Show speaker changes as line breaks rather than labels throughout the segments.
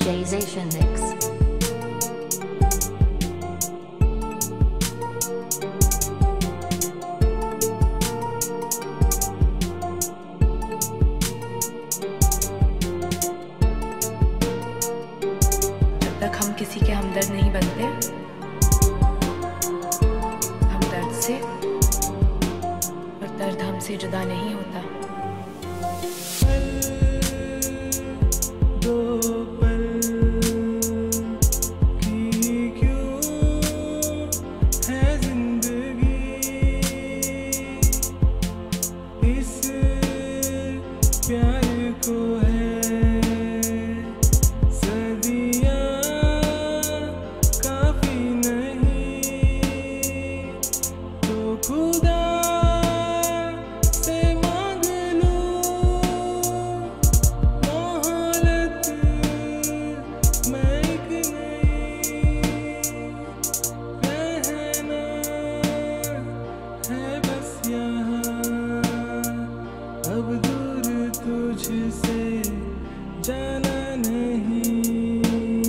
Jayzation Mix.
जब तक हम किसी के हमदर्द नहीं बनते, हम दर्द से और दर्द हमसे जुदा नहीं होता।
अब दूर तुझसे जाना नहीं,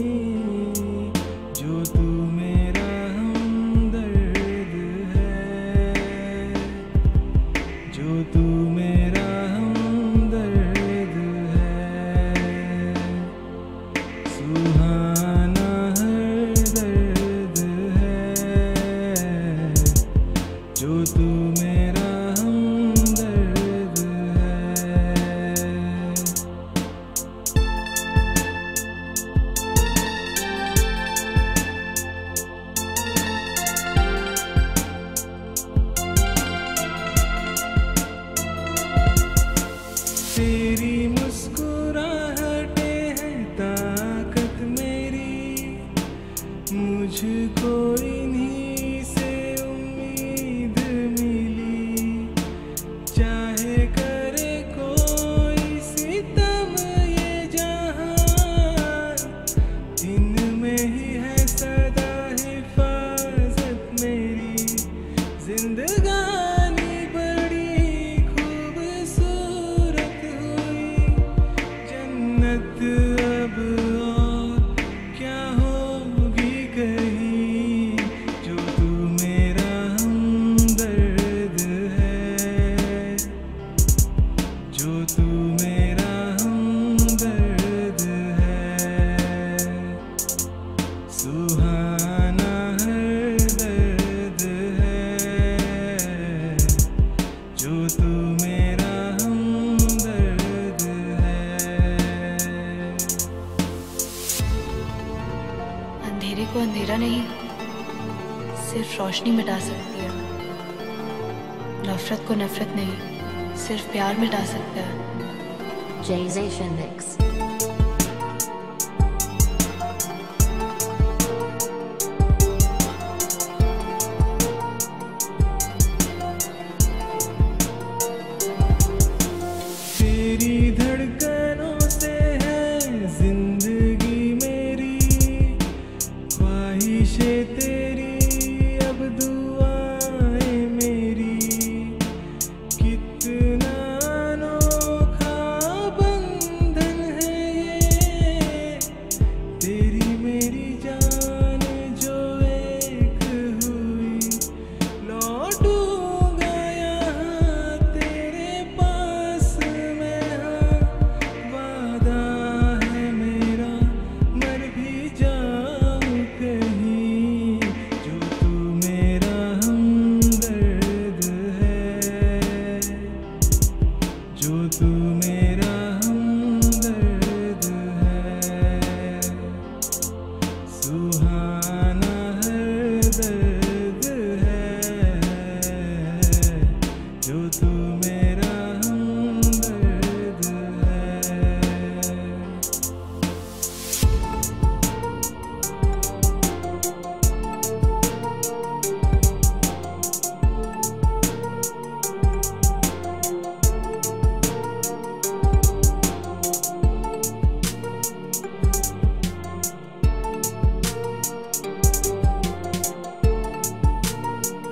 जो तू मेरा हमदर्द है, जो तू मेरा हमदर्द है। सुहाना हर दर्द है, जो तू मेरा तेरी मुस्कुराहटें हैं ताकत मेरी, मुझको इन्हीं से उम्मीद मिली। चाहे करे कोई सितम ये जहां, इनमें ही है सदा हिफाजत मेरी। जिंदगानी अब और क्या होगी कहीं, जो तू मेरा हमदर्द है, जो तू मेरा हमदर्द है। सुहाना हर दर्द है, जो तू मेरा
अंधेरे को अंधेरा नहीं, सिर्फ रोशनी मिटा सकती है। नफरत को नफरत नहीं, सिर्फ प्यार मिटा सकता है।
Jayzation Mix.
तेरी धड़कनों से है जिंदगी मेरी, ख्वाहिशें तेरी अब दुआएं मेरी। कितना अनोखा बंधन है ये, तेरी मेरी जान जो एक हुई। लौटूंगा यहाँ तेरे पास मैं, हाँ वादा है मेरा, मर भी जाऊं कहीं, जो तू मेरा हमदर्द है, जो तू मेरा हमदर्द है। सुहाना हर दर्द है, जो तू मेरा हमदर्द है।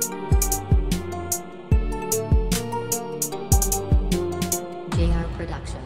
JR Production.